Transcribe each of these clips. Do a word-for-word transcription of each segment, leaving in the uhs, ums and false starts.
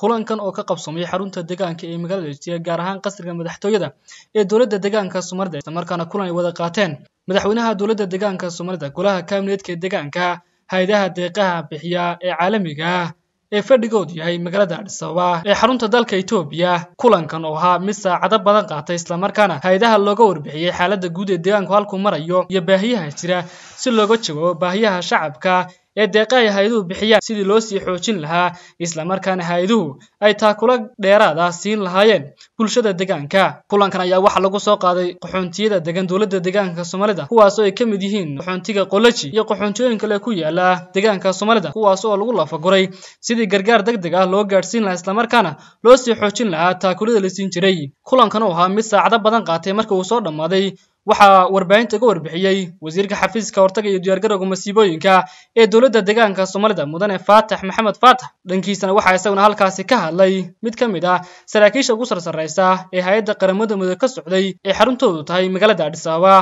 kulankan oo ka qabsamay xarunta deegaanka ee magaalada Jigjiga gaar ahaan qasriga madaxtooyada ee dawladda deegaanka Soomaalida isla markaana kulan ay wada qaateen madaxweynaha dawladda deegaanka Soomaalida golaha kabineetka deegaanka hay'adaha deeqaha bixiya ee caalamiga ah ee fadhigoodu yahay magaalada Addis Ababa ee xarunta dalka Itoobiya kulankan oo ahaa mid saacado badan qaatay isla markaana hay'adaha looga warbixiyay xaaladda guud ee deegaanka halku marayo iyo baahiyaha jira si looga jawaabo baahiyaha shacabka ee deeqaha hay'aduhu bixiyaan sidii loo sii xoojin lahaa isla markaana hay'aduhu ay taakula dheeraad ah siin lahaayeen bulshada deegaanka kulankan ayaa waxa lagu soo qaaday qaxoontiyada deegaan dawladda deegaanka Soomaalida kuwaas oo ay ka mid yihiin qaxoontiga Qolaji iyo qaxoontooyin kale ku yaala deegaanka Soomaalida kuwaas oo lagu lafaguray sidii gargaar degdeg ah loo gaarsiin lahaa isla markaana loo sii xoojin lahaa taakulada la siin jiray kulankan oo ahaa mid saacado badan qaatay markii uu soo dhamaaday waxa warbaahinta uga warbixiyay wasiirka xafiiska hortaga iyo diyaargarowga masiibooyinka ee dawladda deegaanka Soomaalida mudane Faatax Maxamed Faatax dhankiisana waxa isaguna halkaasi ka hadlay mid ka mid ah saraakiisha ugu sarsareysa ee hay'adda qaramada midoobay ka socday ee xaruntoodu tahay magaalada Addis Ababa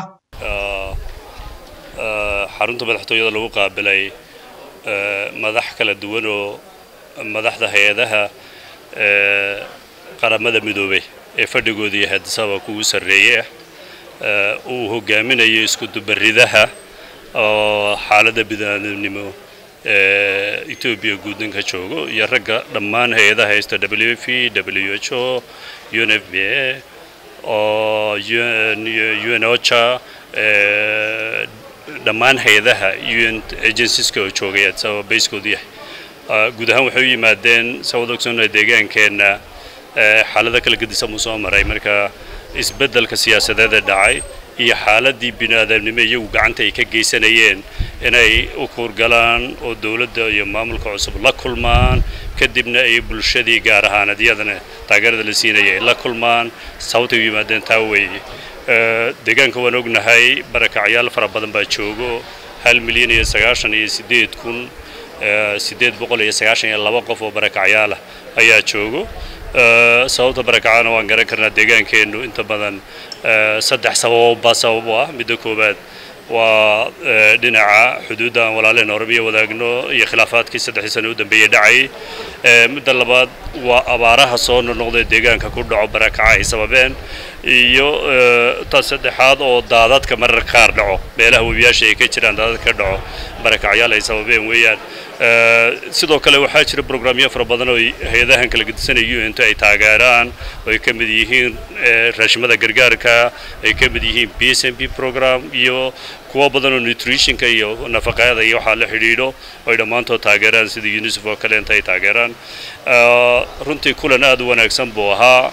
xarunta madaxtooyada lagu qaabilay madax kala duwan oo madaxda hay'adaha qaramada midoobay ee fadhigoodu yahay Addis Ababa kugu sareeyay uu hogaaminayo isku dubaridaha oo xaaladda bid'aadnimo ee Itoobiya guudinka joogo iyo ragga dhammaan hay'adaha haysta W F P W H O U N F P A oo U N OCHA dhammaan hay'adaha U N agencies ka joogay Addis Ababa base-koodu yahay guud ahaan waxay u yimaadeen sawdogsoonada deegaankeena xaaladda kala gedisan soo maray marka isbeddelka siyaasadeed ee dhacay iyo xaaladii bini'aadamnimo iyagu gacanta ay ka geysanayeen inay u kurgalaan oo dawladda iyo maamulka cusub la kulmaan kadibna ay bulshadii gaar ahaan adiyadana taageerada la siinayay la kulmaan sababta u yimaadeen taa weeye deegaanka waan ognahay barakacyaal fara badan baa joogo hal milyan iyo sagaashan iyo sideed kun sideed boqol iyo sagaashan iyo laba qof oo barakacyaal ayaa joogo sababta barakacana waan garan karnaa deegaankeenu inta badan saddex sabab baa sabab ah mid koobaad waa dhinaca xuduudda walaalena Oromia wadaagno iyo khilaafaadkii saddex sano u dambeeyay dhacay mid labaad waa abaaraha soo noqday deegaanka ku dhaco barakaca ay sababeen iyo ta saddexaad oo daadadka marar qaar dhaco meelaha webiyaasha ay ka jiraan daadad ka dhaco barakacyaal ay sababeen weeyaan sidoo kale waxaa jira barnaamijyo fara badan oo hay'adahan kala gedisanayay inta ay taageeraan oo ay ka mid yihiin raashimada gargaarka ay ka mid yihiin P S M P program iyo kuwa badan oo nutritionka iyo nafaqada iyo waxa la xiriiro oo dhamaantood taageeraan sida UNICEF oo kale inta ay taageeraan runtii kulan aad u wanaagsan buu ahaa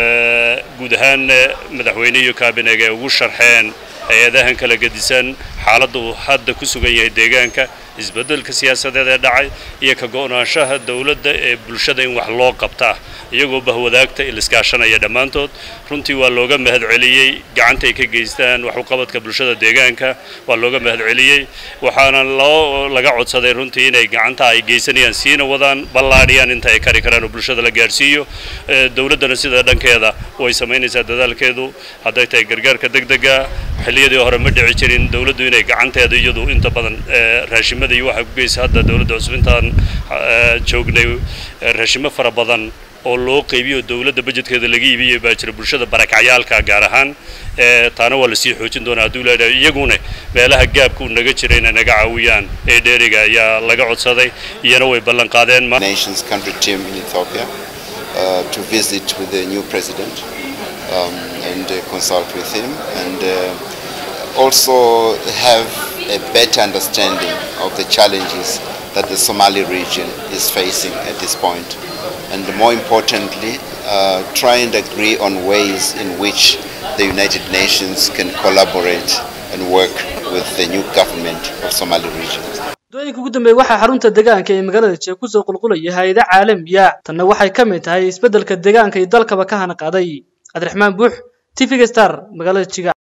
guud ahaan madaxweynaha iyo kabineega ugu sharxeen hay'adahan kala gedisan xaaladdu hadda ku sugan yahay deegaanka isbeddelka siyaasadeed ee dhacay iyo ka go'naanshaha dawladda ee bulshada in wax loo qabta iyagoo bahwadaagta ilaskaashanaya dhamaantood runtii waa looga mahadceliyay gacanta ay ka geystaan wax u qabadka bulshada deegaanka waa looga mahadceliyay waxaana loo laga codsaday runtii inay gacanta ay geysanayaan siina wadaan ballaadhiyaan inta ay kari karaan bulshada la gaarsiiyo dawladdana sida dhankeeda way sameynaysaa dadaalkeedu haday tahay gargaarka degdega xilliyadii hore ma dhici jirin dawladdu inay gacanteeda iyadu inta badan raashimada iyo waxa ku geysay hadda dawladda cusbintaan joognay raashimo fara badan oo loo qaybiyo dawladda budgetkeeda laga iibiyay baa jira bulshada barakacyaalka gaar ahaan ee taana waa la sii xoojin doonaa dawladda iyaguna meelaha gaabku naga jireen naga caawiyaan ee dheeriga ayaa laga codsaday iyana way ballan qaadeen nations country team in Ethiopia uh, to visit with the new president um, and uh, consult with him and uh, also have a better understanding of the challenges that the Somali region is facing at this point. And more importantly, uh, try and agree on ways in which the United Nations can collaborate and work with the new government of Somali region. dooyinka ugu dambeeyay waxa xarunta deegaanka ee magaalada Jigjiga ku soo qulqulaya hay'adaha caalamiga tanna waxay ka mid tahay isbeddelka deegaanka ee dalkaba ka hana qaaday Cabdiraxmaan Buux T V Star magaalada Jigjiga.